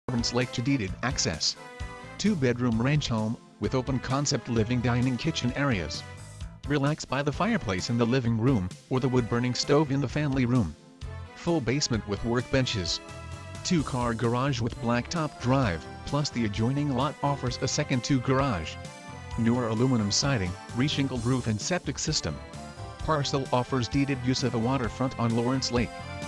Lawrence Lake to deeded access. 2-bedroom ranch home, with open-concept living dining kitchen areas. Relax by the fireplace in the living room, or the wood-burning stove in the family room. Full basement with workbenches. 2-car garage with blacktop drive, plus the adjoining lot offers a second 2 garage. Newer aluminum siding, reshingled roof and septic system. Parcel offers deeded use of a waterfront on Lawrence Lake.